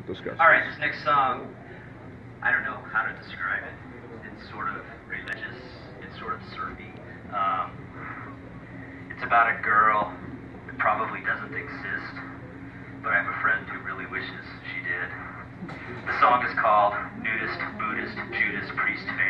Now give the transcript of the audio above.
discuss. All right, this next song, I don't know how to describe it. It's sort of religious. It's sort of surfy. It's about a girl that probably doesn't exist, but I have a friend who really wishes she did. The song is called Nudist, Buddhist, Judas, Priest, Fair.